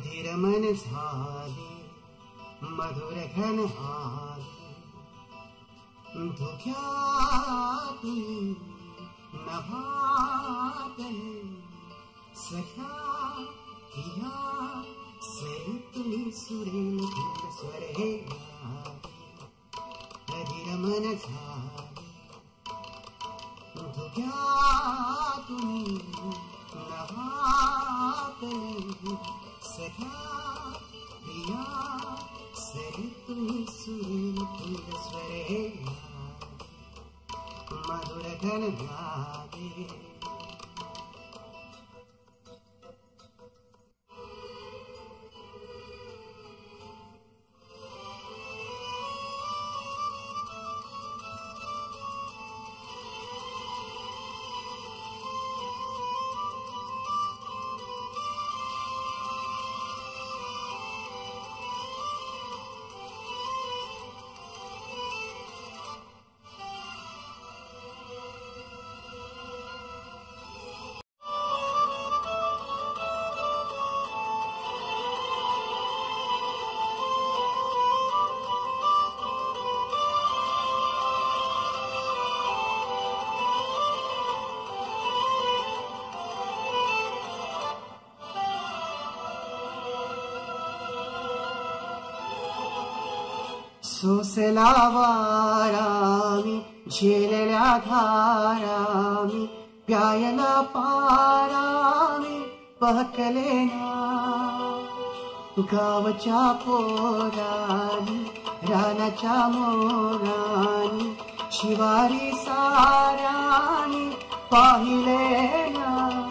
अधीर मन झाले मधुर घन आले धुक्या तुम्ही नभातले सख्या हिया सरी तुम्ही सुरेल स्वर हे अधीर मन झाले धुक्या तुम्ही नभातले सख्या हिया सरी तुम्ही सुरेल स्वर हे मधुर घन लागे सोसला वारामी झेलल्या धारामी प्यायला पारामी पहकले ना गावच्या पोरानी रानाच्या मोरानी शिवारी सारानी पाहिले ना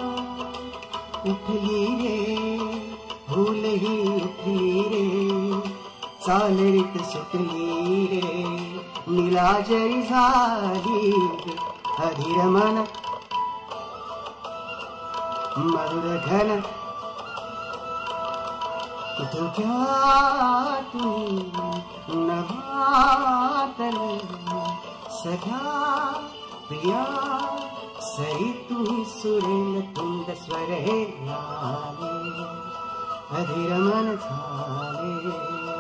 उठली रे भूलही उठली रे चालरीत सुटली रे नीलाजरी झाली अधीर मन मधुर घन धुक्या तुम्ही नभातले सख्या प्रिया सरी तुम्ही सुरेल तुंग स्वर हे लाले अधीर मन झाले